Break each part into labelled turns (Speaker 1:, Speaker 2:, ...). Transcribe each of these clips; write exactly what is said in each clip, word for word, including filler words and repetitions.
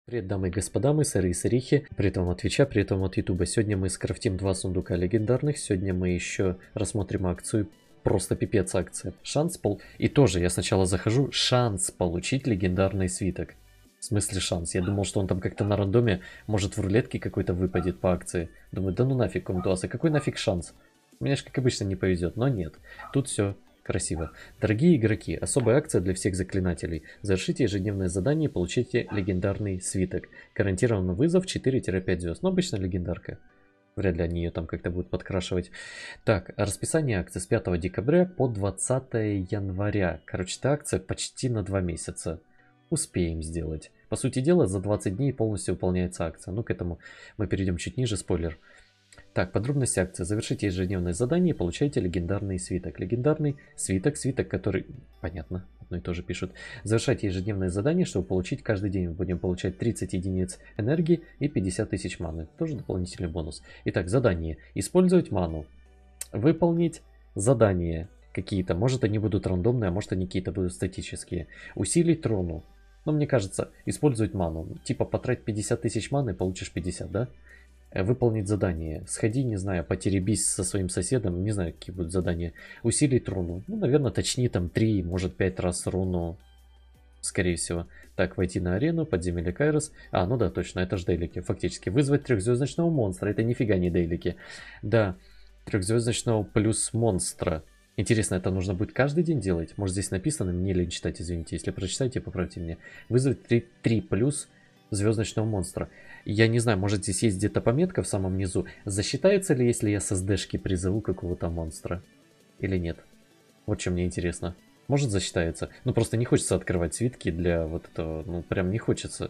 Speaker 1: Привет, дамы и господа, мы сыры и сырихи, при этом от Твича, при этом от Ютуба. Сегодня мы скрафтим два сундука легендарных, сегодня мы еще рассмотрим акцию, просто пипец акция. Шанс пол... И тоже я сначала захожу, шанс получить легендарный свиток. В смысле шанс? Я думал, что он там как-то на рандоме, может в рулетке какой-то выпадет по акции. Думаю, да ну нафиг, Комтуаса, какой нафиг шанс? Мне же как обычно не повезет, но нет. Тут все красиво. Дорогие игроки, особая акция для всех заклинателей. Завершите ежедневное задание и получите легендарный свиток. Гарантированный вызов четыре-пять звезд. Но обычно легендарка. Вряд ли они ее там как-то будут подкрашивать. Так, расписание акции с пятого декабря по двадцатое января. Короче, эта акция почти на два месяца. Успеем сделать. По сути дела, за двадцать дней полностью выполняется акция. Ну, к этому мы перейдем чуть ниже, спойлер. Так, подробности акции. Завершите ежедневное задание и получайте легендарный свиток. Легендарный свиток, свиток, который... Понятно, одно и то же пишут. Завершайте ежедневное задание, чтобы получить каждый день. Мы будем получать тридцать единиц энергии и пятьдесят тысяч маны. Тоже дополнительный бонус. Итак, задание. Использовать ману. Выполнить задания какие-то. Может, они будут рандомные, а может, они какие-то будут статические. Усилить руну. Но мне кажется, использовать ману. Типа, потрать пятьдесят тысяч маны, получишь пятьдесят, да? Выполнить задание. Сходи, не знаю, потеребись со своим соседом. Не знаю, какие будут задания. Усилить руну. Ну, наверное, точни там три, может пять раз руну. Скорее всего. Так, войти на арену, подземелье Кайрос. А, ну да, точно, это же дейлики. Фактически. Вызвать трехзвездочного монстра. Это нифига не дейлики. Да, трехзвездочного плюс монстра. Интересно, это нужно будет каждый день делать? Может, здесь написано? Мне лень читать, извините. Если прочитаете, поправьте меня. Вызвать три плюс звездочного монстра. Я не знаю, может здесь есть где-то пометка в самом низу. Засчитается ли, если я с эсдэшки призову какого-то монстра? Или нет? Вот что мне интересно. Может засчитается. Ну просто не хочется открывать свитки для вот этого. Ну прям не хочется.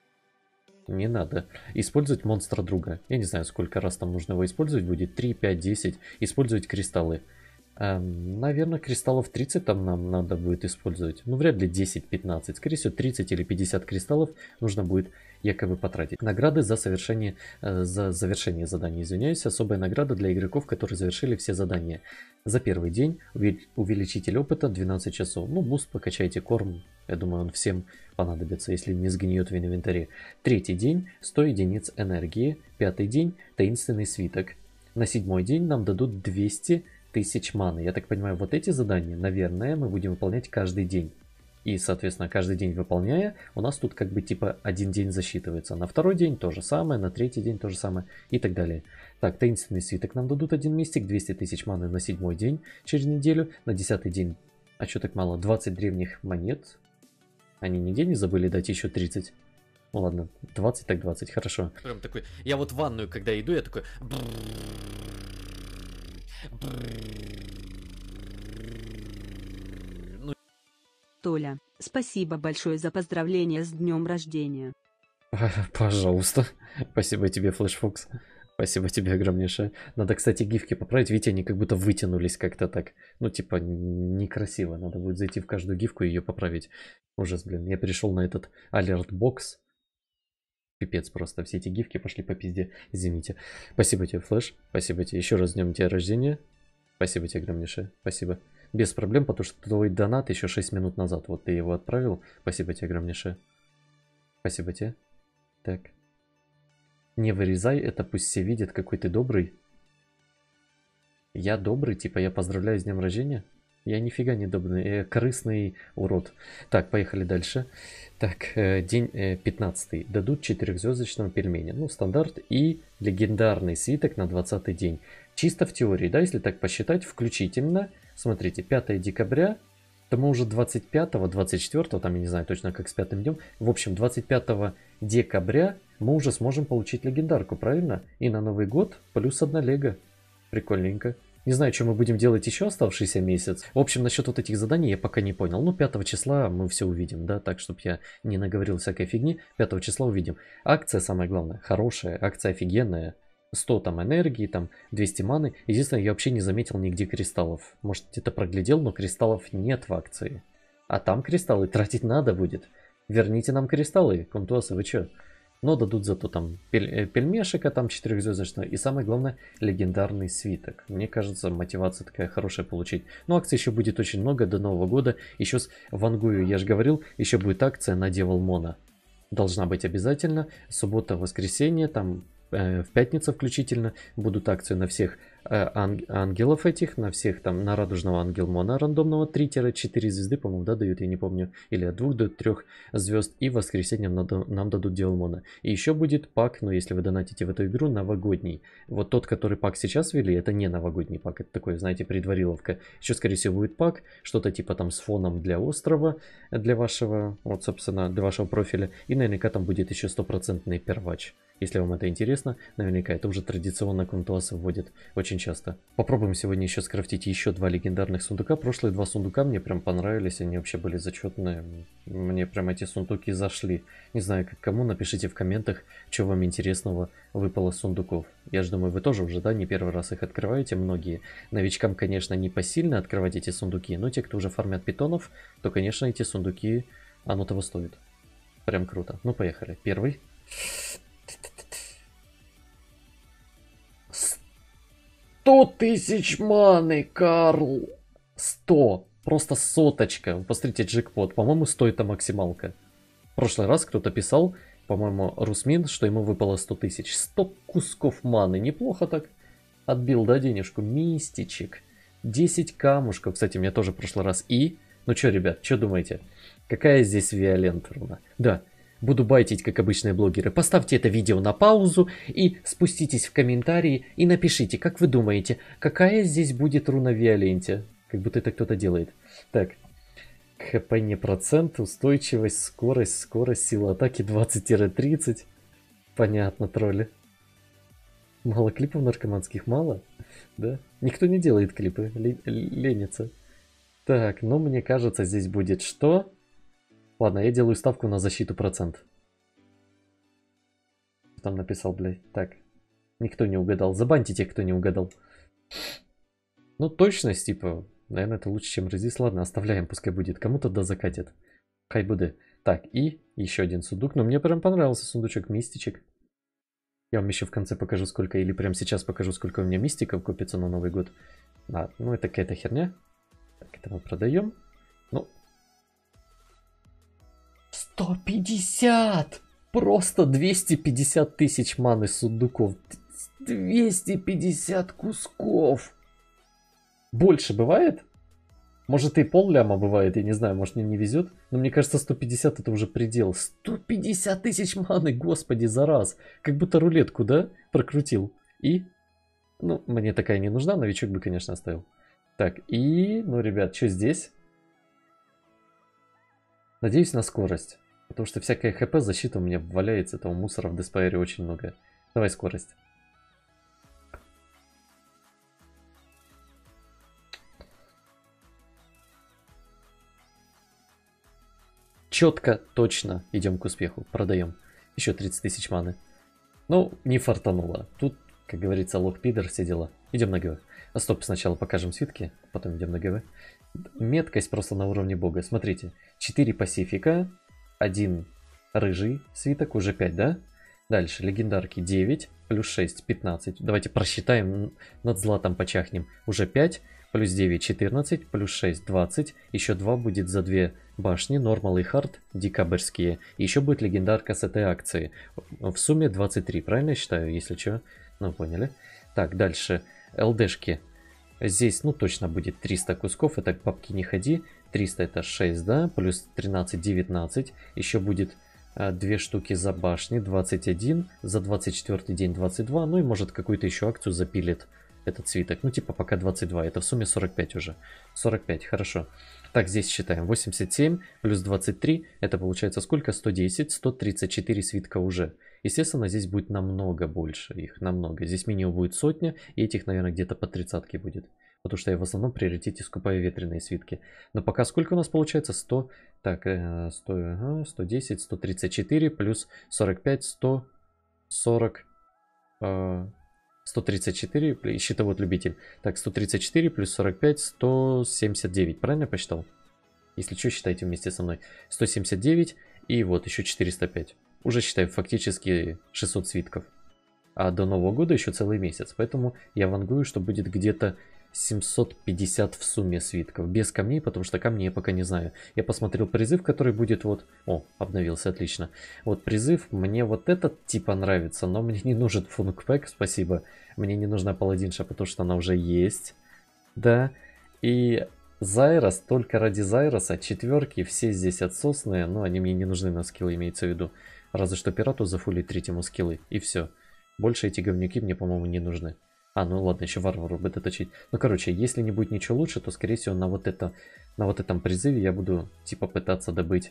Speaker 1: Не надо. Использовать монстра друга. Я не знаю, сколько раз там нужно его использовать будет. три, пять, десять. Использовать кристаллы. Эм, наверное, кристаллов тридцать там нам надо будет использовать. Ну, вряд ли десять-пятнадцать. Скорее всего, тридцать или пятьдесят кристаллов нужно будет якобы потратить. Награды за совершение, э, за завершение заданий. Извиняюсь. Особая награда для игроков, которые завершили все задания. За первый день увеличитель опыта двенадцать часов. Ну, буст покачайте, корм. Я думаю, он всем понадобится, если не сгниет в инвентаре. Третий день сто единиц энергии. Пятый день таинственный свиток. На седьмой день нам дадут двести тысяч маны. Я так понимаю, вот эти задания, наверное, мы будем выполнять каждый день. И, соответственно, каждый день выполняя, у нас тут как бы типа один день засчитывается. На второй день то же самое, на третий день то же самое и так далее. Так, таинственный свиток нам дадут один мистик, двести тысяч маны на седьмой день через неделю. На десятый день, а что так мало, двадцать древних монет. Они нигде не забыли дать еще тридцать. Ну ладно, двадцать так двадцать, хорошо.
Speaker 2: Прям такой, я вот в ванную, когда иду, я такой... Ну...
Speaker 3: Толя, спасибо большое за поздравления с днем рождения.
Speaker 1: Пожалуйста. Спасибо тебе, Флэшфокс. Спасибо тебе огромнейшее. Надо, кстати, гифки поправить. Видите, они как будто вытянулись как-то так. Ну, типа, некрасиво. Надо будет зайти в каждую гифку и ее поправить. Ужас, блин. Я перешел на этот алерт-бокс. Пипец просто. Все эти гифки пошли по пизде. Извините. Спасибо тебе, Флэш. Спасибо тебе. Еще раз с днем тебя рождения. Спасибо тебе огромнейшее. Спасибо. Без проблем, потому что твой донат еще шесть минут назад. Вот ты его отправил. Спасибо тебе огромнейшее. Спасибо тебе. Так. Не вырезай это, пусть все видят, какой ты добрый. Я добрый, типа я поздравляю с днем рождения? Я нифига не добрый, я корыстный урод. Так, поехали дальше. Так, э, день э, пятнадцатый. Дадут четырехзвездочного пельменя. Ну, стандарт и легендарный свиток на двадцатый день. Чисто в теории, да, если так посчитать, включительно. Смотрите, пятое декабря. То мы уже двадцать пятого, двадцать четвёртого, там я не знаю точно как с пятым днем. В общем, двадцать пятого декабря мы уже сможем получить легендарку, правильно? И на Новый год плюс одна лего. Прикольненько. Не знаю, что мы будем делать еще оставшийся месяц. В общем, насчет вот этих заданий я пока не понял. Ну, пятого числа мы все увидим, да, так, чтобы я не наговорил всякой фигни. пятого числа увидим. Акция, самое главное, хорошая, акция офигенная. сто там энергии, там двести маны. Единственное, я вообще не заметил нигде кристаллов. Может, где-то проглядел, но кристаллов нет в акции. А там кристаллы тратить надо будет. Верните нам кристаллы, Комтуасы, вы чё? Но дадут зато там пель, пельмешика, там четырехзвездочного. И самое главное, легендарный свиток. Мне кажется, мотивация такая хорошая получить. Но акций еще будет очень много до Нового года. Еще с Вангую, я же говорил, еще будет акция на Деволмона. Должна быть обязательно. Суббота, воскресенье, там э, в пятницу включительно будут акции на всех э, ан- ангелов этих, на всех там, на радужного ангелмона рандомного три-четыре звезды, по-моему, да, дают, я не помню, или от двух до трех звезд, и в воскресенье нам, дад- нам дадут диалмона. И еще будет пак, ну, если вы донатите в эту игру, новогодний. Вот тот, который пак сейчас ввели, это не новогодний пак, это такой, знаете, предвариловка. Еще, скорее всего, будет пак, что-то типа там с фоном для острова, для вашего, вот, собственно, для вашего профиля, и наверняка там будет еще стопроцентный первач. Если вам это интересно, наверняка это уже традиционно Кунтуасы вводят очень часто. Попробуем сегодня еще скрафтить еще два легендарных сундука. Прошлые два сундука мне прям понравились, они вообще были зачетные. Мне прям эти сундуки зашли. Не знаю, как кому, напишите в комментах, что вам интересного выпало с сундуков. Я же думаю, вы тоже уже, да, не первый раз их открываете, многие. Новичкам, конечно, не посильно открывать эти сундуки, но те, кто уже фармят питонов, то, конечно, эти сундуки, оно того стоит. Прям круто. Ну, поехали. Первый. сто тысяч маны, Карл! сто. Просто соточка. Посмотрите, джекпот. По-моему, сто это максималка. В прошлый раз кто-то писал, по-моему, Русмин, что ему выпало сто тысяч. сто кусков маны. Неплохо так. Отбил, да, денежку? Мистичек. десять камушков. Кстати, мне тоже в прошлый раз. И... Ну что, ребят, что думаете? Какая здесь Виолент руна? Да. Буду байтить, как обычные блогеры. Поставьте это видео на паузу и спуститесь в комментарии и напишите, как вы думаете, какая здесь будет руна в Виоленте. Как будто это кто-то делает. Так. ХП не процент, устойчивость, скорость, скорость, сила атаки двадцать-тридцать. Понятно, тролли. Мало клипов наркоманских, мало? Да? Никто не делает клипы, ленится. Так, ну мне кажется, здесь будет что? Ладно, я делаю ставку на защиту процент. Там написал, блядь. Так. Никто не угадал. Забаньте тех, кто не угадал. Ну, точность, типа, наверное, это лучше, чем резист. Ладно, оставляем, пускай будет. Кому-то да закатит. Хай будет. Так, и еще один сундук. Но мне прям понравился сундучок мистичек. Я вам еще в конце покажу, сколько, или прямо сейчас покажу, сколько у меня мистиков купится на Новый год. А, ну, это какая-то херня. Так, это мы продаем. Ну, сто пятьдесят! Просто двести пятьдесят тысяч маны сундуков. двести пятьдесят кусков. Больше бывает? Может и пол ляма бывает, я не знаю, может мне не везет. Но мне кажется, сто пятьдесят это уже предел. сто пятьдесят тысяч маны, господи, за раз. Как будто рулетку, да, прокрутил. И, ну, мне такая не нужна, новичок бы, конечно, оставил. Так, и, ну, ребят, что здесь? Надеюсь на скорость. Потому что всякая хп, защита у меня валяется, этого мусора в Деспайре очень много. Давай скорость. Четко, точно идем к успеху. Продаем. Еще тридцать тысяч маны. Ну, не фартануло. Тут, как говорится, лох-пидор, все дела. Идем на ГВ. А стоп, сначала покажем свитки, потом идем на ГВ. Меткость просто на уровне бога. Смотрите, четыре пасифика, один рыжий свиток, уже пять, да? Дальше легендарки девять, плюс шесть, пятнадцать. Давайте просчитаем, над златом почахнем. Уже пять, плюс девять, четырнадцать, плюс шесть, двадцать. Еще два будет за две башни, нормал и хард, декабрьские. И еще будет легендарка с этой акции. В сумме двадцать три, правильно я считаю, если что? Ну, поняли. Так, дальше ЛДшки. Здесь, ну, точно будет триста кусков, это к бабке не ходи. триста это шесть, да, плюс тринадцать, девятнадцать. Еще будет а, две штуки за башни, двадцать один. За двадцать четвёртый день двадцать два. Ну и может какую-то еще акцию запилит этот свиток. Ну, типа пока двадцать два, это в сумме сорок пять уже. сорок пять, хорошо. Так, здесь считаем. восемьдесят семь плюс двадцать три, это получается сколько? сто десять, сто тридцать четыре свитка уже. Естественно, здесь будет намного больше их, намного. Здесь минимум будет сотня, и этих, наверное, где-то по тридцатке будет. Потому что я в основном в приоритете скупаю ветреные свитки. Но пока сколько у нас получается? сто, так, сто, ага, сто десять, сто тридцать четыре плюс сорок пять, сто сорок, э, сто тридцать четыре, счетовод любитель. Так, сто тридцать четыре плюс сорок пять, сто семьдесят девять, правильно я посчитал? Если что, считайте вместе со мной. сто семьдесят девять и вот еще четыреста пять. Уже считаю фактически шестьсот свитков. А до Нового года еще целый месяц. Поэтому я вангую, что будет где-то семьсот пятьдесят в сумме свитков. Без камней, потому что камни я пока не знаю. Я посмотрел призыв, который будет вот... О, обновился, отлично. Вот призыв, мне вот этот типа нравится, но мне не нужен функпэк, спасибо. Мне не нужна паладинша, потому что она уже есть. Да. И Зайрос, только ради Зайроса, четверки, все здесь отсосные, но они мне не нужны на скиллы, имеется в виду. Разве что пирату зафулить третьему скиллы, и все. Больше эти говнюки мне, по-моему, не нужны. А, ну ладно, еще варвару бы доточить. Ну, короче, если не будет ничего лучше, то, скорее всего, на вот, это, на вот этом призыве я буду, типа, пытаться добыть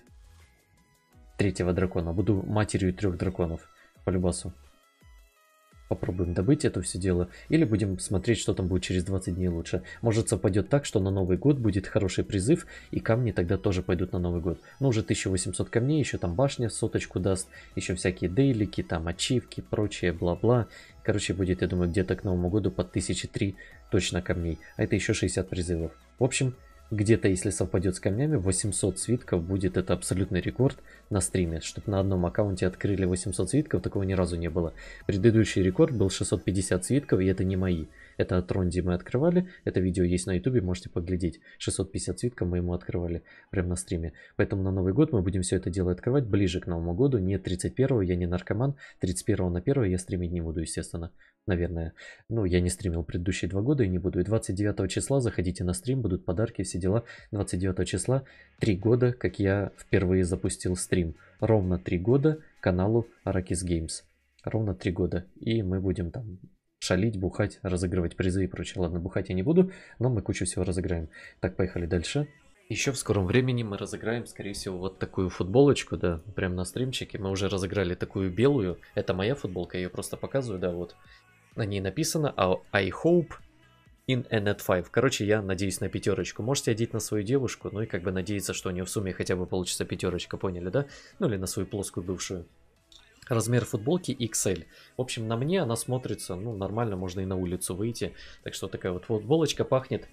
Speaker 1: третьего дракона. Буду матерью трех драконов, по любасу. Попробуем добыть это все дело. Или будем смотреть, что там будет через двадцать дней лучше. Может, совпадет так, что на Новый год будет хороший призыв, и камни тогда тоже пойдут на Новый год. Ну, уже тысяча восемьсот камней, еще там башня соточку даст, еще всякие дейлики, там ачивки, прочее, бла-бла. Короче, будет, я думаю, где-то к Новому году под тысяча три точно камней. А это еще шестьдесят призывов. В общем, где-то, если совпадет с камнями, восемьсот свитков будет, это абсолютный рекорд на стриме. Чтобы на одном аккаунте открыли восемьсот свитков, такого ни разу не было. Предыдущий рекорд был шестьсот пятьдесят свитков, и это не мои. Это от Ронди мы открывали, это видео есть на ютубе, можете поглядеть. шестьсот пятьдесят свитков мы ему открывали прямо на стриме. Поэтому на Новый год мы будем все это дело открывать ближе к Новому году, не тридцать первого, я не наркоман, тридцать первого на первое я стримить не буду, естественно. Наверное. Ну, я не стримил предыдущие два года и не буду. И двадцать девятого числа заходите на стрим, будут подарки, все дела. двадцать девятого числа три года, как я впервые запустил стрим. Ровно три года каналу Arrakis Games. Ровно три года. И мы будем там шалить, бухать, разыгрывать призы и прочее. Ладно, бухать я не буду, но мы кучу всего разыграем. Так, поехали дальше. Еще в скором времени мы разыграем, скорее всего, вот такую футболочку, да, прям на стримчике. Мы уже разыграли такую белую. Это моя футболка, я ее просто показываю, да, вот. На ней написано I hope in a net five. Короче, я надеюсь на пятерочку. Можете одеть на свою девушку, ну и как бы надеяться, что у нее в сумме хотя бы получится пятерочка, поняли, да? Ну или на свою плоскую бывшую. Размер футболки икс эль. В общем, на мне она смотрится, ну, нормально, можно и на улицу выйти. Так что такая вот футболочка пахнет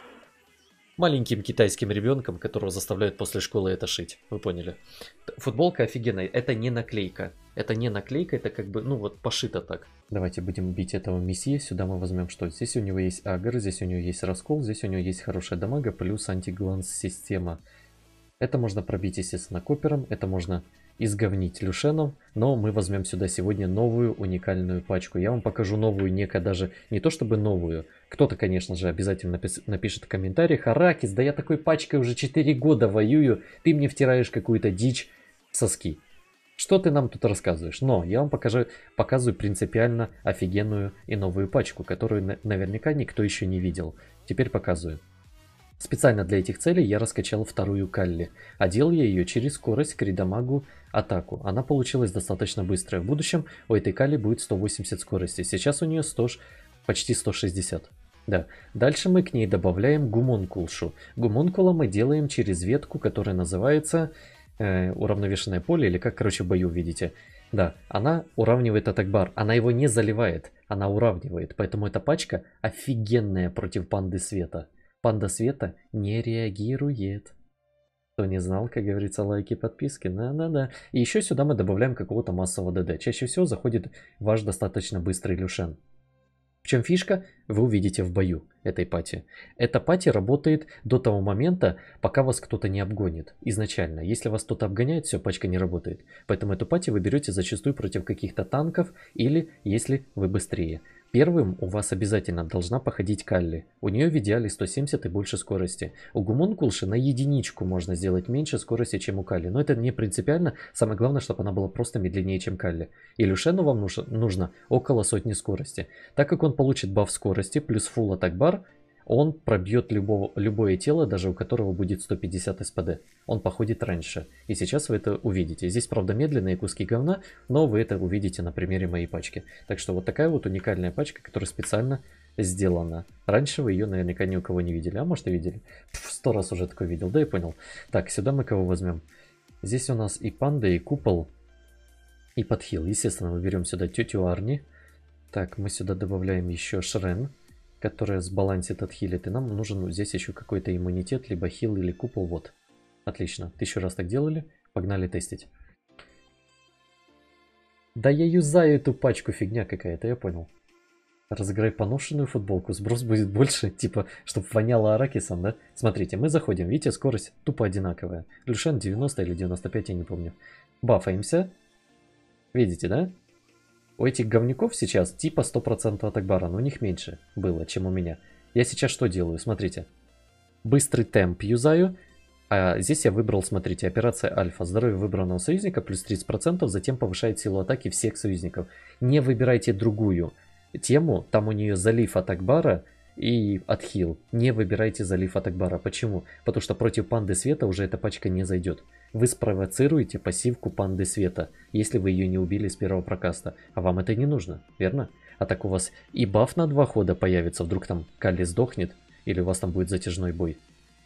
Speaker 1: маленьким китайским ребенком, которого заставляют после школы это шить. Вы поняли. Футболка офигенная. Это не наклейка. Это не наклейка, это как бы, ну вот, пошито так. Давайте будем бить этого месье. Сюда мы возьмем что? Здесь у него есть агр, здесь у него есть раскол, здесь у него есть хорошая дамага, плюс антигланс система. Это можно пробить, естественно, копером, это можно изговнить люшеном, но мы возьмем сюда сегодня новую уникальную пачку. Я вам покажу новую, некая даже, не то чтобы новую. Кто-то, конечно же, обязательно напис напишет в комментариях: Аракис, да я такой пачкой уже четыре года воюю, ты мне втираешь какую-то дичь в соски. Что ты нам тут рассказываешь? Но я вам покажу, показываю принципиально офигенную и новую пачку, которую наверняка никто еще не видел. Теперь показываю. Специально для этих целей я раскачал вторую Калли. Одел я ее через скорость, кридамагу, атаку. Она получилась достаточно быстрая. В будущем у этой Калли будет сто восемьдесят скорости. Сейчас у нее сто, почти сто шестьдесят. Да. Дальше мы к ней добавляем гумонкулшу. Гумонкула мы делаем через ветку, которая называется э, уравновешенное поле, или как, короче, в бою видите. Да, она уравнивает атак-бар. Она его не заливает, она уравнивает. Поэтому эта пачка офигенная против панды света. Панда света не реагирует. Кто не знал, как говорится, лайки, подписки. Да-да-да. И еще сюда мы добавляем какого-то массового ДД. Чаще всего заходит ваш достаточно быстрый люшен. В чем фишка? Вы увидите в бою этой пати. Эта пати работает до того момента, пока вас кто-то не обгонит. Изначально. Если вас кто-то обгоняет, все, пачка не работает. Поэтому эту пати вы берете зачастую против каких-то танков или если вы быстрее. Первым у вас обязательно должна походить Калли. У нее в идеале сто семьдесят и больше скорости. У гумонкулши на единичку можно сделать меньше скорости, чем у Калли. Но это не принципиально. Самое главное, чтобы она была просто медленнее, чем Калли. И люшену вам нужно, нужно около сотни скорости. Так как он получит баф скорости плюс фулл атак бар, он пробьет любого, любое тело, даже у которого будет сто пятьдесят эс пэ дэ. Он походит раньше. И сейчас вы это увидите. Здесь, правда, медленные куски говна, но вы это увидите на примере моей пачки. Так что вот такая вот уникальная пачка, которая специально сделана. Раньше вы ее наверняка ни у кого не видели. А может и видели. В сто раз уже такое видел. Да, я понял. Так, сюда мы кого возьмем? Здесь у нас и панда, и купол, и подхил. Естественно, мы берем сюда тетю Арни. Так, мы сюда добавляем еще Шрен, которая сбалансит, отхилит. И нам нужен здесь еще какой-то иммунитет, либо хил, или купол. Вот. Отлично. Тысячу раз так делали. Погнали тестить. Да я юзаю эту пачку, фигня какая-то, я понял. Разыграй поношенную футболку, сброс будет больше, типа, чтобы воняло аракисом, да? Смотрите, мы заходим, видите, скорость тупо одинаковая. Люшен девяносто или девяносто пять, я не помню. Бафаемся. Видите, да? У этих говнюков сейчас типа сто процентов атакбара, но у них меньше было, чем у меня. Я сейчас что делаю? Смотрите. Быстрый темп юзаю. А здесь я выбрал, смотрите, операция Альфа. Здоровье выбранного союзника плюс тридцать процентов, затем повышает силу атаки всех союзников. Не выбирайте другую тему, там у нее залив атакбара и отхил. Не выбирайте залив атакбара. Почему? Потому что против панды света уже эта пачка не зайдет. Вы спровоцируете пассивку панды света, если вы ее не убили с первого прокаста. А вам это не нужно, верно? А так у вас и баф на два хода появится, вдруг там Калли сдохнет, или у вас там будет затяжной бой.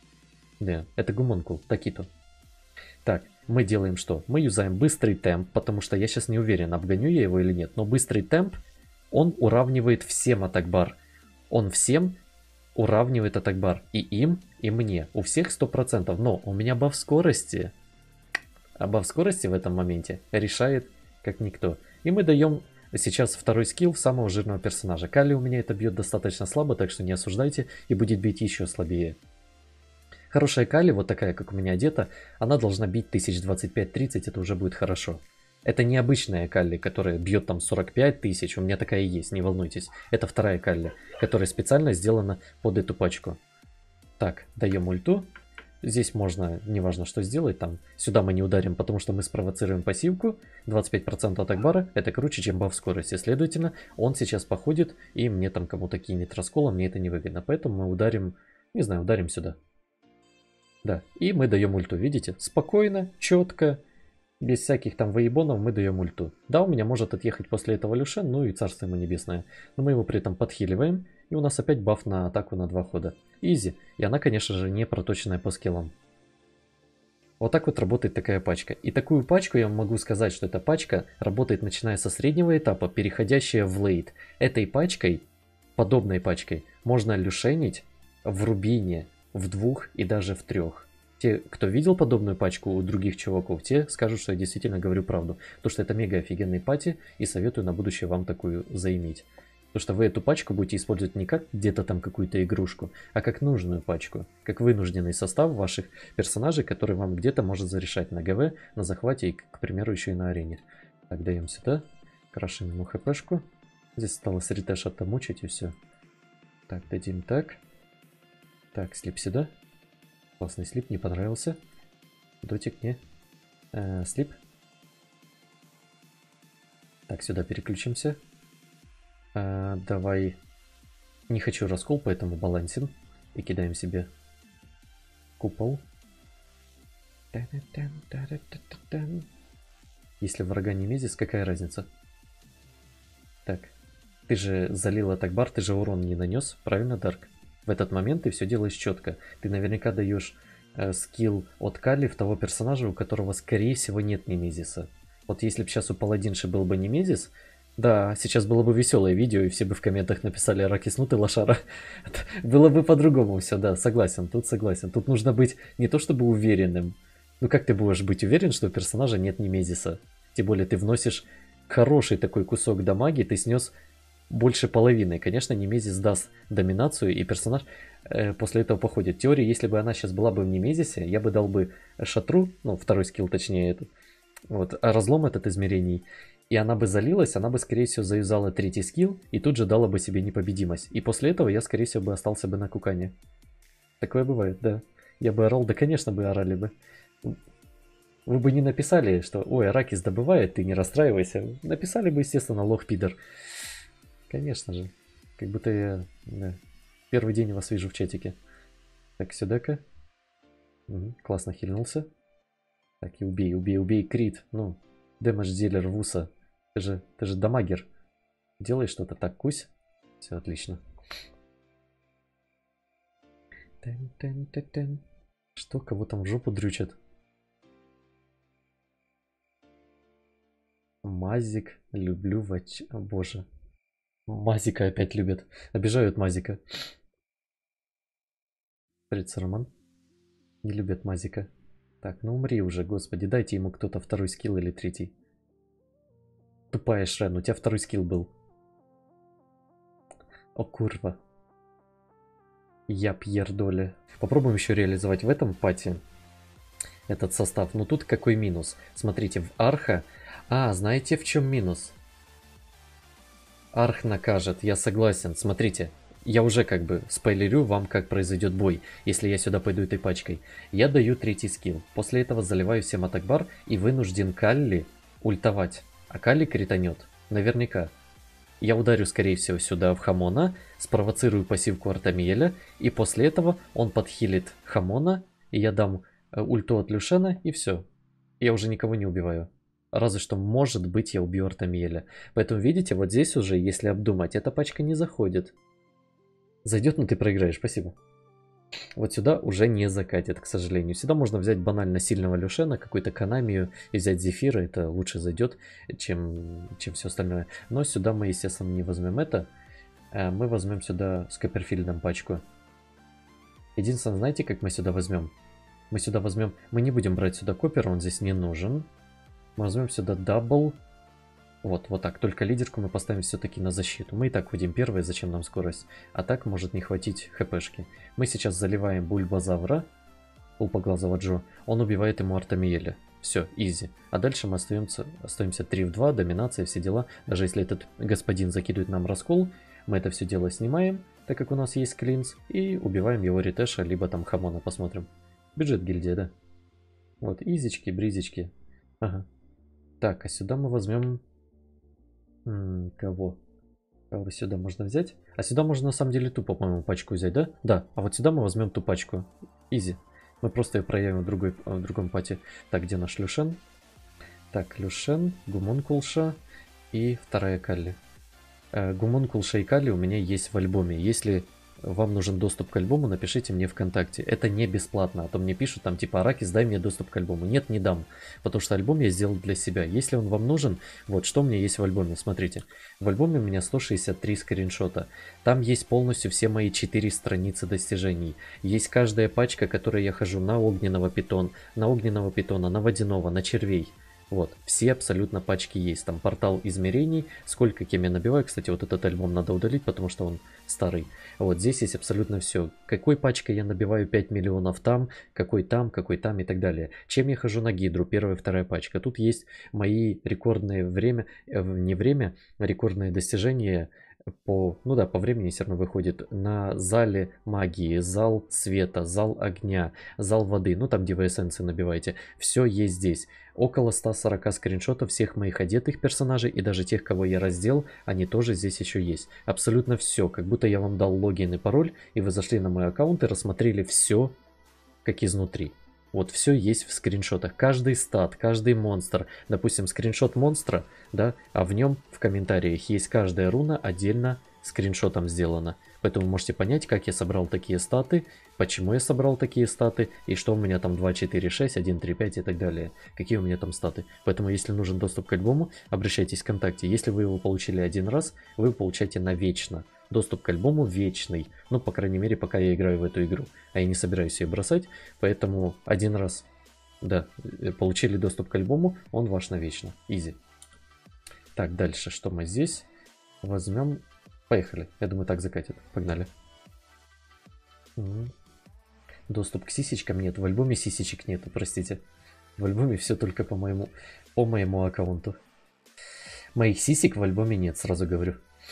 Speaker 1: Да, это гуманкул, такито. Так, мы делаем что? Мы юзаем быстрый темп, потому что я сейчас не уверен, обгоню я его или нет. Но быстрый темп, он уравнивает всем атакбар. Он всем уравнивает атакбар. И им, и мне. У всех сто процентов. Но у меня баф скорости. А баф скорости в этом моменте решает как никто. И мы даем сейчас второй скилл самого жирного персонажа. Калли у меня это бьет достаточно слабо, так что не осуждайте. И будет бить еще слабее. Хорошая Калли, вот такая, как у меня одета, она должна бить тысяч двадцать пять тридцать, это уже будет хорошо. Это не обычная Калли, которая бьет там сорок пять тысяч, у меня такая и есть, не волнуйтесь. Это вторая Калли, которая специально сделана под эту пачку. Так, даем ульту. Здесь можно, неважно что сделать, там, сюда мы не ударим, потому что мы спровоцируем пассивку. двадцать пять процентов атакбара, это круче, чем баф скорости. Следовательно, он сейчас походит и мне там кому-то кинет раскола, мне это не выгодно. Поэтому мы ударим, не знаю, ударим сюда. Да, и мы даем ульту, видите? Спокойно, четко, без всяких там воебонов мы даем ульту. Да, у меня может отъехать после этого Люшен, ну и царство ему небесное. Но мы его при этом подхиливаем, и у нас опять баф на атаку на два хода. Изи. И она, конечно же, не проточенная по скиллам. Вот так вот работает такая пачка. И такую пачку я могу сказать, что эта пачка работает начиная со среднего этапа, переходящая в лейт. Этой пачкой, подобной пачкой, можно люшенить в рубине, в двух и даже в трех. Те, кто видел подобную пачку у других чуваков, те скажут, что я действительно говорю правду. Потому что это мега офигенный пати, и советую на будущее вам такую заиметь. Потому что вы эту пачку будете использовать не как где-то там какую-то игрушку, а как нужную пачку. Как вынужденный состав ваших персонажей, который вам где-то может зарешать на ГВ, на захвате и, к примеру, еще и на арене. Так, даем сюда. Крашим ему хпшку. Здесь осталось ретеша-то мучить и все. Так, дадим так. Так, слип сюда. Классный слип, не понравился. Дотик, не. Э, слип. Так, сюда переключимся. Э, давай. Не хочу раскол, поэтому балансим. И кидаем себе купол. Если врага не мезис, какая разница? Так. Ты же залил атакбар, ты же урон не нанес, правильно, Дарк? В этот момент ты все делаешь четко. Ты наверняка даешь э, скилл от Калли в того персонажа, у которого, скорее всего, нет немезиса. Вот если бы сейчас у паладинши был бы немезис, да, сейчас было бы веселое видео, и все бы в комментах написали «Ракиснут и лошара». Было бы по-другому все, да, согласен, тут согласен. Тут нужно быть не то чтобы уверенным. Ну как ты будешь быть уверен, что у персонажа нет немезиса? Тем более ты вносишь хороший такой кусок дамаги, ты снес больше половины. Конечно, немезис даст доминацию, и персонаж э, после этого походит. В теории, если бы она сейчас была бы в немезисе, я бы дал бы шатру, ну, второй скилл точнее, этот, вот, разлом этот измерений, и она бы залилась, она бы, скорее всего, заюзала третий скилл, и тут же дала бы себе непобедимость. И после этого я, скорее всего, бы остался бы на кукане. Такое бывает, да. Я бы орал, да, конечно, бы орали бы. Вы бы не написали, что «Ой, Аракис добывает, ты не расстраивайся». Написали бы, естественно, лох-пидор. Конечно же. Как будто я да, первый день вас вижу в чатике. Так, сюда-ка. Угу, классно хильнулся. Так, и убей, убей, убей, крит. Ну, дэмэдж-дилер Вуса. Ты же, ты же дамагер. Делай что-то. Так, кусь. Все, отлично. Тэн-тэн-тэн-тэн. Что, кого там в жопу дрючат? Мазик, люблю вач... О, боже. Мазика опять любят. Обижают Мазика. Фриц Роман. Не любят Мазика. Так, ну умри уже, господи. Дайте ему кто-то второй скилл или третий. Тупая Шрен, у тебя второй скилл был. О, курва. Я Пьер Доли. Попробуем еще реализовать в этом пати этот состав. Но тут какой минус? Смотрите, в Арха... А, знаете, в чем минус? Арх накажет, я согласен. Смотрите, я уже как бы спойлерю вам, как произойдет бой, если я сюда пойду этой пачкой. Я даю третий скилл. После этого заливаю всем атакбар и вынужден Калли ультовать. А Калли кританет. Наверняка. Я ударю, скорее всего, сюда в Хамона, спровоцирую пассивку Артамиеля, и после этого он подхилит Хамона, и я дам э, ульту от Люшена, и все. Я уже никого не убиваю. Разве что, может быть, я убью Артамиеля. Поэтому, видите, вот здесь уже, если обдумать, эта пачка не заходит. Зайдет, но ты проиграешь, спасибо. Вот сюда уже не закатит, к сожалению. Сюда можно взять банально сильного Люшена, какую-то Канамию и взять Зефира. Это лучше зайдет, чем, чем все остальное. Но сюда мы, естественно, не возьмем это. Мы возьмем сюда с Копперфильдом пачку. Единственное, знаете, как мы сюда возьмем? Мы сюда возьмем... Мы не будем брать сюда Коппер, он здесь не нужен. Мы возьмем сюда дабл. Вот, вот так. Только лидерку мы поставим все-таки на защиту. Мы и так ходим первые, зачем нам скорость? А так может не хватить хпшки. Мы сейчас заливаем Бульбазавра, лупоглазого Джо. Он убивает ему Артамиеля. Все, изи. А дальше мы остаемся, остаемся три в два, доминация, все дела. Даже если этот господин закидывает нам раскол, мы это все дело снимаем, так как у нас есть клинс, и убиваем его Ритэша, либо там Хамона, посмотрим. Бюджет гильдия, да? Вот, изички, бризички. Ага. Так, а сюда мы возьмем... М-м, кого? Кого сюда можно взять? А сюда можно на самом деле тупо, по-моему, пачку взять, да? Да, а вот сюда мы возьмем ту пачку. Изи. Мы просто ее проявим в, другой, в другом пати. Так, где наш Люшен? Так, Люшен, Гумонкулша и вторая Калли. Э, Гумонкулша и Калли у меня есть в альбоме. Если вам нужен доступ к альбому, напишите мне ВКонтакте. Это не бесплатно, а то мне пишут там типа: Аракис, дай мне доступ к альбому. Нет, не дам, потому что альбом я сделал для себя. Если он вам нужен, вот что у меня есть в альбоме, смотрите. В альбоме у меня сто шестьдесят три скриншота. Там есть полностью все мои четыре страницы достижений. Есть каждая пачка, которой я хожу на огненного питона, на огненного питона, на водяного, на червей. Вот, все абсолютно пачки есть. Там портал измерений, сколько кем я набиваю. Кстати, вот этот альбом надо удалить, потому что он старый. Вот здесь есть абсолютно все. Какой пачкой я набиваю пять миллионов там, какой там, какой там и так далее. Чем я хожу на гидру, первая, вторая пачка. Тут есть мои рекордные время, не время, а рекордные достижения по, ну да, по времени все равно выходит на зале магии, зал света, зал огня, зал воды, ну там где вы эссенции набиваете, все есть здесь. Около ста сорока скриншотов всех моих одетых персонажей и даже тех, кого я раздел, они тоже здесь еще есть. Абсолютно все, как будто я вам дал логин и пароль, и вы зашли на мой аккаунт и рассмотрели все, как изнутри. Вот все есть в скриншотах. Каждый стат, каждый монстр. Допустим, скриншот монстра, да, а в нем в комментариях есть каждая руна отдельно скриншотом сделана. Поэтому вы можете понять, как я собрал такие статы, почему я собрал такие статы, и что у меня там два, четыре, шесть, один, три, пять и так далее. Какие у меня там статы. Поэтому, если нужен доступ к альбому, обращайтесь в ВКонтакте. Если вы его получили один раз, вы его получаете навечно. Доступ к альбому вечный. Ну, по крайней мере, пока я играю в эту игру. А я не собираюсь ее бросать. Поэтому один раз, да, получили доступ к альбому, он ваш навечно. Изи. Так, дальше, что мы здесь возьмем? Поехали. Я думаю, так закатит. Погнали. Угу. Доступ к сисечкам нет. В альбоме сисечек нету, простите. В альбоме все только по моему, по моему аккаунту. Моих сисек в альбоме нет, сразу говорю.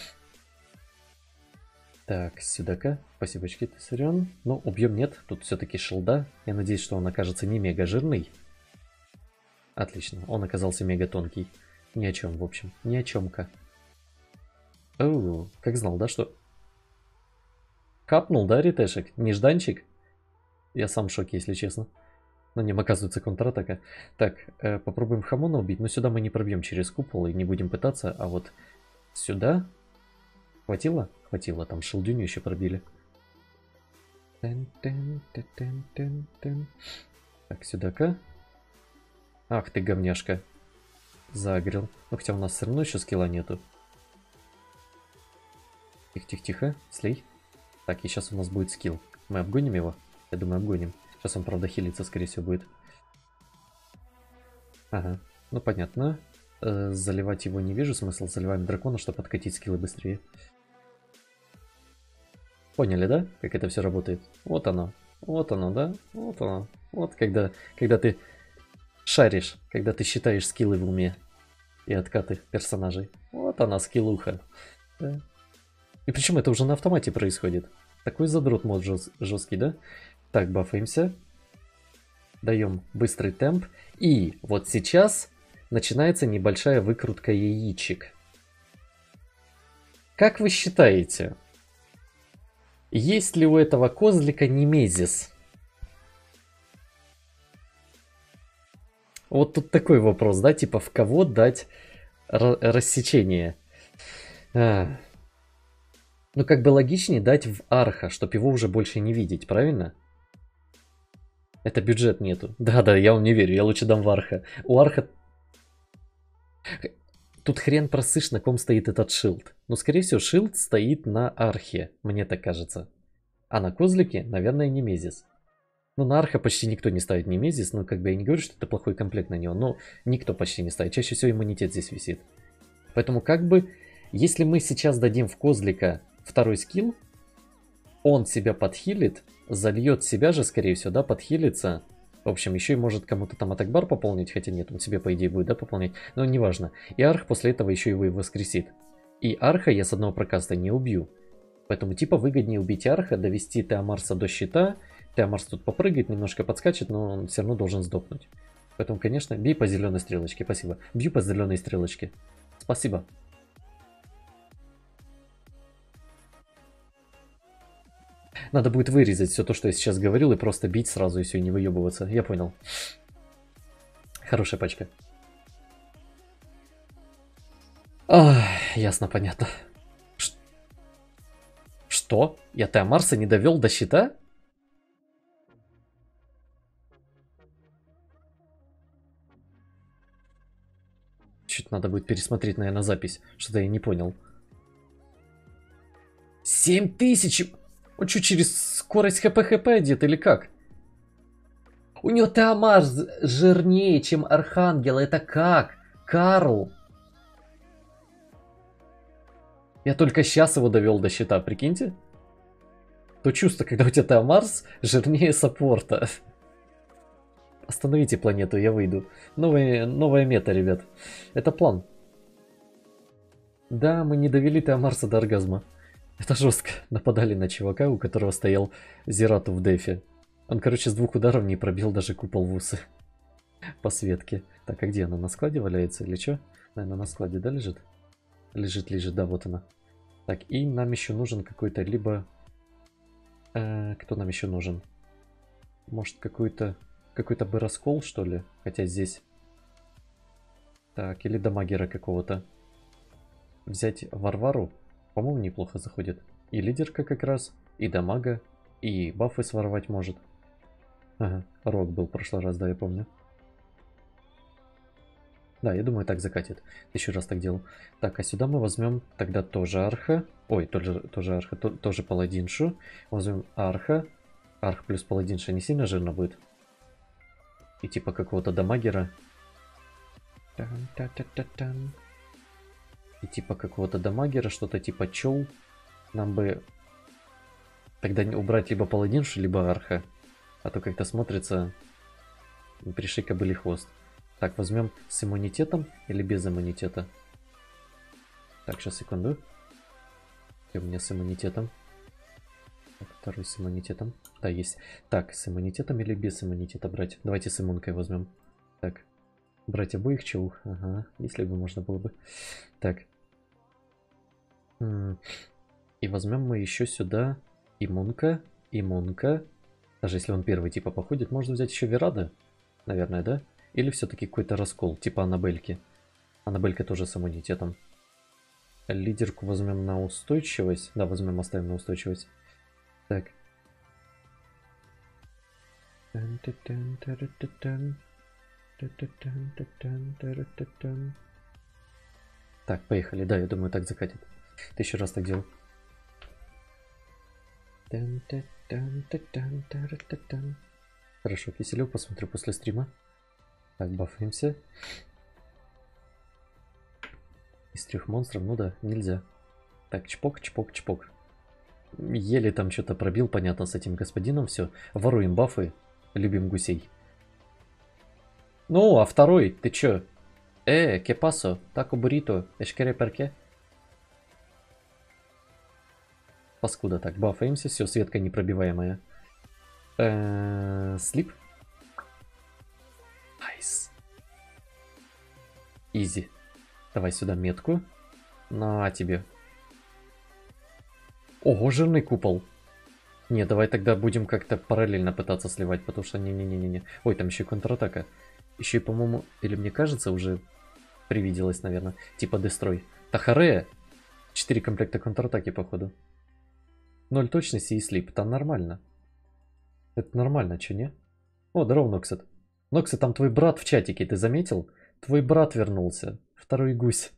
Speaker 1: Так, сюдака. Спасибочки, Тессарион. Но объем нет. Тут все-таки шелда. Я надеюсь, что он окажется не мега жирный. Отлично. Он оказался мега тонкий. Ни о чем, в общем. Ни о чем-ка. Оу, как знал, да, что... Капнул, да, Ритэшек? Нежданчик? Я сам в шоке, если честно. Но не, оказывается, контратака. Так, э, попробуем Хамона убить. Но сюда мы не пробьем через купол и не будем пытаться. А вот сюда... Хватило? Хватило. Там шелдюню еще пробили. Так, сюда-ка. Ах ты, говняшка. Загрел. Ну, хотя у нас все равно еще скилла нету. Тихо-тихо-тихо. Слей. Так, и сейчас у нас будет скилл. Мы обгоним его? Я думаю, обгоним. Сейчас он, правда, хилиться, скорее всего, будет. Ага. Ну, понятно. Э, заливать его не вижу смысла. Заливаем дракона, чтобы откатить скиллы быстрее. Поняли, да, как это все работает? Вот оно. Вот оно, да? Вот оно. Вот когда, когда ты шаришь, когда ты считаешь скиллы в уме и откаты персонажей. Вот она, скиллуха. Да. И причем это уже на автомате происходит. Такой задрот мод жест, жесткий, да? Так, бафаемся. Даем быстрый темп. И вот сейчас начинается небольшая выкрутка яичек. Как вы считаете, есть ли у этого козлика немезис? Вот тут такой вопрос, да, типа в кого дать рассечение? А. Ну, как бы логичнее дать в арха, чтобы его уже больше не видеть, правильно? Это бюджет нету. Да-да, я вам не верю, я лучше дам в арха. У арха... Тут хрен просышь, на ком стоит этот шилд. Но, скорее всего, шилд стоит на архе, мне так кажется. А на козлике, наверное, немезис. Ну, на арха почти никто не ставит немезис, ну, как бы я не говорю, что это плохой комплект на него, но никто почти не ставит. Чаще всего иммунитет здесь висит. Поэтому, как бы, если мы сейчас дадим в козлика второй скилл, он себя подхилит, зальет себя же, скорее всего, да, подхилится. В общем, еще и может кому-то там атакбар пополнить, хотя нет, он себе, по идее, будет, да, пополнять. Но неважно. И арх после этого еще его и воскресит. И арха я с одного прокаста не убью. Поэтому, типа, выгоднее убить арха, довести Теомарса до щита. Теомарс тут попрыгает, немножко подскачет, но он все равно должен сдохнуть. Поэтому, конечно, бей по зеленой стрелочке, спасибо. Бью по зеленой стрелочке. Спасибо. Надо будет вырезать все то, что я сейчас говорил, и просто бить сразу и все, и не выебываться. Я понял. Хорошая пачка. Ах, ясно, понятно. Ш... Что? Я Теомарса не довел до щита? Чуть надо будет пересмотреть, наверное, запись. Что-то я не понял. семь тысяч! Он что, через скорость хп-хп одет или как? У него Теомарс жирнее, чем Архангел. Это как? Карл. Я только сейчас его довел до щита, прикиньте. То чувство, когда у тебя Теомарс жирнее саппорта. Остановите планету, я выйду. Новая, новая мета, ребят. Это план. Да, мы не довели Теомарса до оргазма. Это жестко. Нападали на чувака, у которого стоял Зерату в дефе. Он, короче, с двух ударов не пробил даже купол в усы. По светке. Так, а где она? На складе валяется или что? Наверное, на складе, да, лежит? Лежит, лежит, да, вот она. Так, и нам еще нужен какой-то либо... Э, кто нам еще нужен? Может, какой-то... Какой-то бы раскол, что ли? Хотя здесь... Так, или дамагера какого-то. Взять Варвару. По-моему, неплохо заходит. И лидерка как раз, и дамага, и бафы своровать может. Ага, Рок был в прошлый раз, да, я помню. Да, я думаю, так закатит. Еще раз так делал. Так, а сюда мы возьмем тогда тоже арха. Ой, тоже, тоже арха, то, тоже паладиншу. Возьмем арха. Арх плюс паладинша не сильно жирно будет. И типа какого-то дамагера. Тан-та-та-та-тан. И типа какого-то дамагера, что-то типа чел. Нам бы тогда убрать либо паладиншу, либо арха. А то как-то смотрится пришей кобыли хвост. Так, возьмем с иммунитетом или без иммунитета. Так, сейчас, секунду. Где у меня с иммунитетом? Так, второй с иммунитетом. Да, есть. Так, с иммунитетом или без иммунитета брать? Давайте с иммункой возьмем. Так. Брать обоих челух. Ага, если бы можно было бы. Так. И возьмем мы еще сюда иммунка. Иммунка. Даже если он первый типа походит, можно взять еще Верада. Наверное, да? Или все-таки какой-то раскол, типа Аннабельки. Аннабелька тоже с иммунитетом. Лидерку возьмем на устойчивость. Да, возьмем, оставим на устойчивость. Так. Так, поехали. Да, я думаю, так закатит. Ты еще раз так делал. Хорошо, Киселев, посмотрю после стрима. Так, бафаемся. Из трех монстров, ну да, нельзя. Так, чпок, чпок, чпок. Еле там что-то пробил, понятно, с этим господином все. Воруем бафы, любим гусей. Ну, а второй, ты чё? Э, ке пасо, тако бурито, эшкере перке. Паскуда так, бафаемся, все, Светка непробиваемая. Э, слип. Найс. Изи. Давай сюда метку. На тебе. Ого, жирный купол. Не, давай тогда будем как-то параллельно пытаться сливать, потому что не-не-не-не. Ой, там еще и контратака. Еще и, по-моему, или мне кажется, уже привиделось, наверное. Типа дестрой. Тахаре. четыре комплекта контратаки, походу. ноль точности и слип. Там нормально. Это нормально, че не? О, здорово, Ноксет. Ноксет, там твой брат в чатике, ты заметил? Твой брат вернулся. Второй гусь.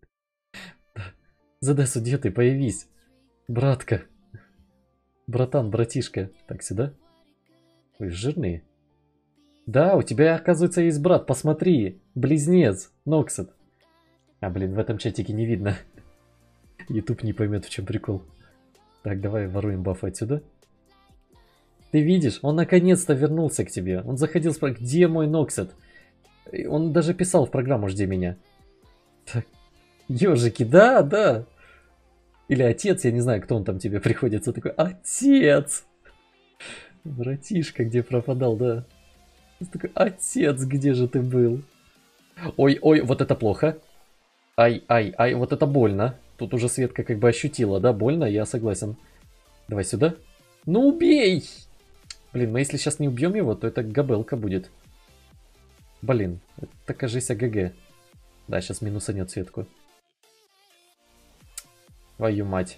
Speaker 1: Задесу, где ты? Появись. Братка. Братан, братишка. Так, сюда. Вы жирные. Да, у тебя, оказывается, есть брат. Посмотри. Близнец. Ноксет. А, блин, в этом чатике не видно. YouTube не поймет, в чем прикол. Так, давай воруем бафы отсюда. Ты видишь, он наконец-то вернулся к тебе. Он заходил, спрашивал, где мой Ноксет? Он даже писал в программу «Жди меня». Так. Ёжики, да, да. Или отец, я не знаю, кто он там тебе приходится. Такой, отец! Братишка, где пропадал, да. Такой, отец, где же ты был? Ой, ой, вот это плохо. Ай, ай, ай, вот это больно. Тут уже Светка как бы ощутила, да, больно, я согласен. Давай сюда. Ну убей! Блин, мы если сейчас не убьем его, то это габелка будет. Блин, это, кажись, АГГ. Да, сейчас минусанет Светку. Твою мать.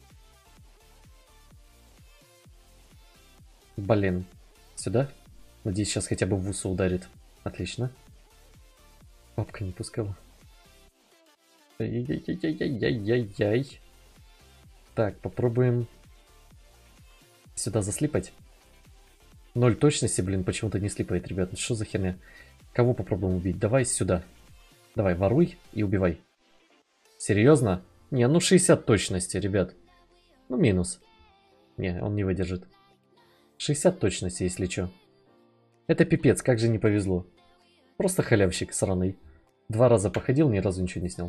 Speaker 1: Блин. Сюда? Надеюсь, сейчас хотя бы в усу ударит. Отлично. Папка не пускала. Ай-яй-яй-яй-яй-яй-яй. Так, попробуем сюда заслипать. Ноль точности, блин, почему-то не слипает, ребят. Что за херня? Кого попробуем убить? Давай сюда. Давай, воруй и убивай. Серьезно? Не, ну шестьдесят точности, ребят. Ну, минус. Не, он не выдержит. шестьдесят точности, если что. Это пипец, как же не повезло. Просто халявщик сраный. Два раза походил, ни разу ничего не снял.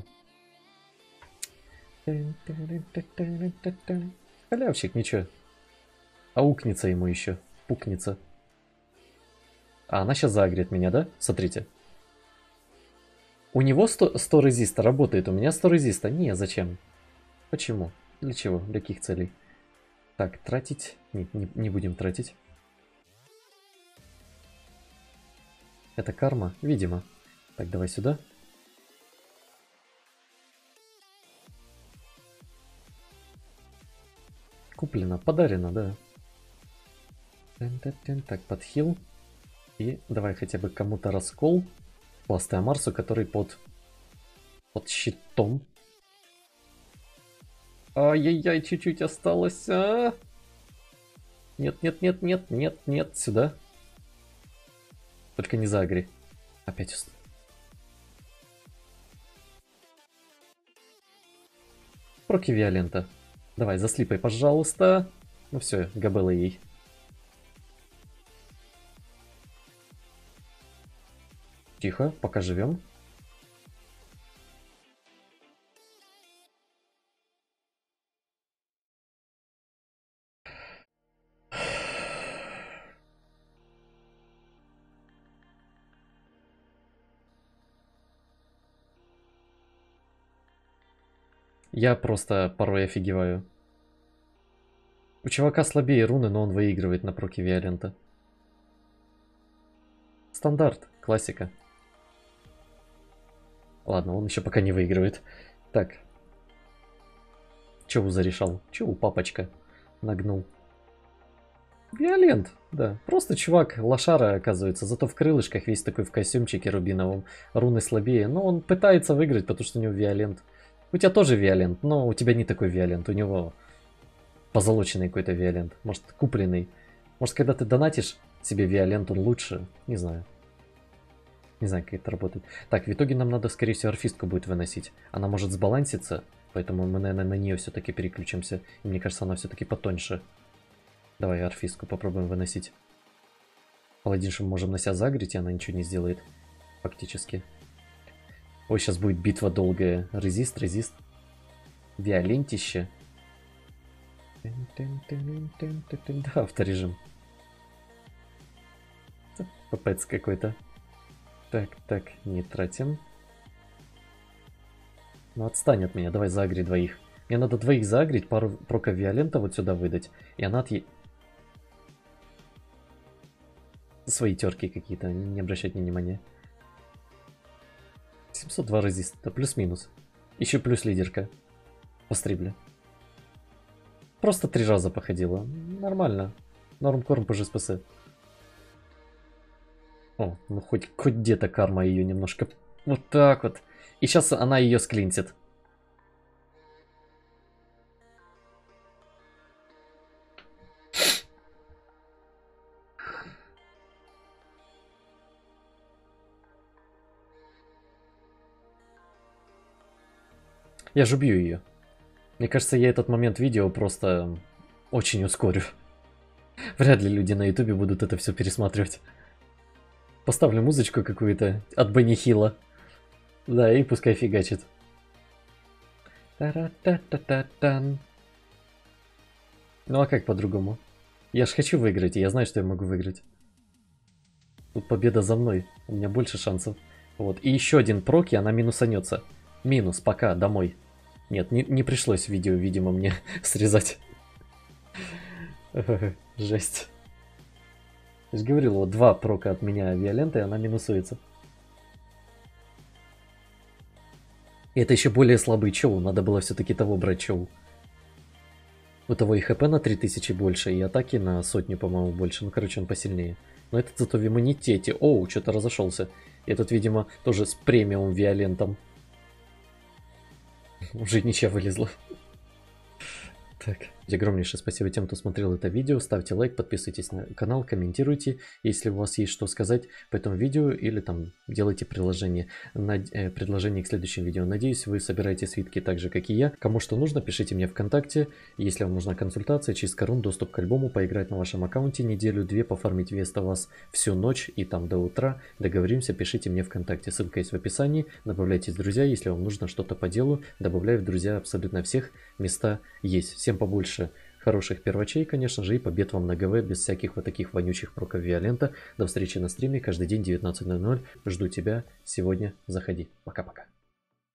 Speaker 1: Халявщик, ничего. Аукнется ему еще. Пукнется. А она сейчас заагрит меня, да? Смотрите. У него сто, сто резиста работает, у меня сто резиста. Не, зачем? Почему? Для чего? Для каких целей? Так, тратить? Не, не, не будем тратить. Это карма? Видимо. Так, давай сюда. Куплено, подарено, да. Так, подхил. И давай хотя бы кому-то раскол. Пласты Амарсу, который под, под щитом. Ай-яй-яй, чуть-чуть осталось. А? Нет, нет, нет, нет, нет, нет, сюда. Только не заагри. Опять уст. Проки Виолента. Давай, заслипай, пожалуйста. Ну все, габела ей. Тихо, пока живем. Я просто порой офигеваю. У чувака слабее руны, но он выигрывает на проке Виолента. Стандарт, классика. Ладно, он еще пока не выигрывает. Так. Че у зарешал? Че у папочка нагнул? Виолент, да. Просто чувак лошара, оказывается. Зато в крылышках весь такой в костюмчике рубиновом. Руны слабее. Но он пытается выиграть, потому что у него Виолент. У тебя тоже Виолент, но у тебя не такой Виолент. У него позолоченный какой-то Виолент. Может, купленный. Может, когда ты донатишь себе Виолент, он лучше. Не знаю. Не знаю, как это работает. Так, в итоге нам надо, скорее всего, орфистку будет выносить. Она может сбаланситься. Поэтому мы, наверное, на нее все-таки переключимся. И мне кажется, она все-таки потоньше. Давай орфистку попробуем выносить. Паладиншу мы можем на себя загреть, и она ничего не сделает. Фактически. Ой, сейчас будет битва долгая. Резист, резист. Виолентище. Да, авторежим. Попец какой-то. Так, так, не тратим. Ну отстань от меня, давай заагри двоих. Мне надо двоих заагрить, пару прока Виолента вот сюда выдать. И она от... Свои терки какие-то, не обращать внимания. семьсот два резиста, плюс-минус. Еще плюс лидерка. Пострибля. Просто три раза походила. Нормально. Норм-корм по ЖСПС. О, ну хоть, хоть где-то карма ее немножко... Вот так вот. И сейчас она ее склинтит. Я же убью ее. Мне кажется, я этот момент видео просто очень ускорю. Вряд ли люди на ютубе будут это все пересматривать. Поставлю музычку какую-то от Бенни Хилла. Да, и пускай фигачит. Та-ра-та-та-та-тан. Ну а как по-другому? Я ж хочу выиграть, и я знаю, что я могу выиграть. Тут победа за мной. У меня больше шансов. Вот. И еще один прок, и она минусанется. Минус, пока, домой. Нет, не, не пришлось видео, видимо, мне срезать. Жесть. Я же говорил, вот два прока от меня Виолента, и она минусуется. И это еще более слабый чоу, надо было все-таки того брать чоу. У того и хп на три тысячи больше, и атаки на сотню, по-моему, больше. Ну, короче, он посильнее. Но этот зато в иммунитете. Оу, что-то разошелся. Этот, видимо, тоже с премиум Виолентом. Уже ничья вылезла. Так. Огромнейшее спасибо тем, кто смотрел это видео. Ставьте лайк, подписывайтесь на канал, комментируйте, если у вас есть что сказать по этому видео, или там делайте приложение, над... э, предложение к следующим видео. Надеюсь, вы собираете свитки так же, как и я. Кому что нужно, пишите мне ВКонтакте. Если вам нужна консультация, через Карун, доступ к альбому, поиграть на вашем аккаунте неделю-две, пофармить вместо вас всю ночь и там до утра. Договоримся, пишите мне ВКонтакте. Ссылка есть в описании. Добавляйтесь в друзья, если вам нужно что-то по делу. Добавляю в друзья абсолютно всех. Места есть. Всем побольше хороших первачей, конечно же, и побед вам на ГВ без всяких вот таких вонючих проков Виолента. До встречи на стриме каждый день девятнадцать ноль ноль. Жду тебя сегодня. Заходи. Пока-пока.